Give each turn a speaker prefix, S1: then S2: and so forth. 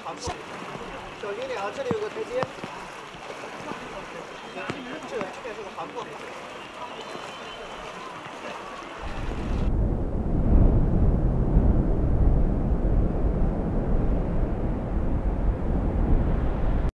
S1: 小心点啊，这里有个台阶。